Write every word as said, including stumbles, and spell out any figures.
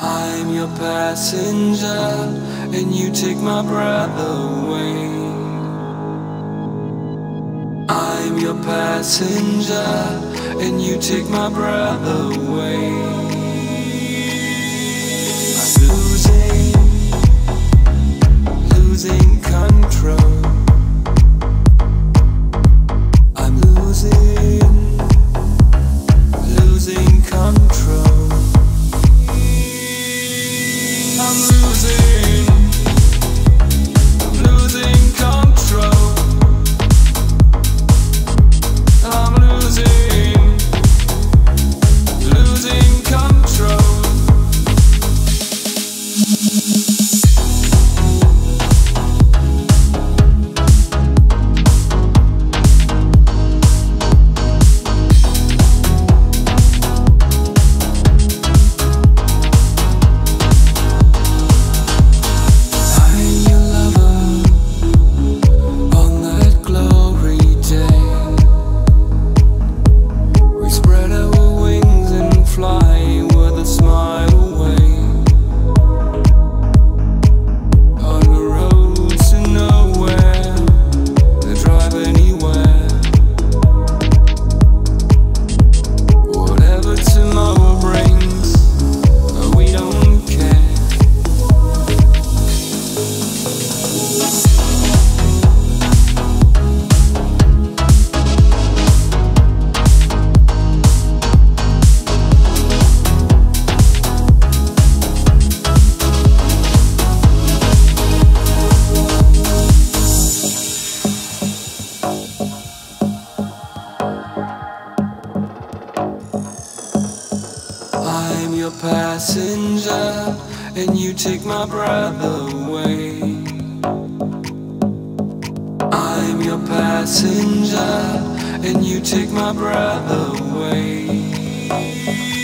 I'm your passenger, and you take my breath away. I'm your passenger, and you take my breath away. I'm losing, losing control. I'm losing, losing control. I'm losing, losing control. I'm losing, losing control. I'm your passenger, and you take my breath away. I'm your passenger, and you take my breath away.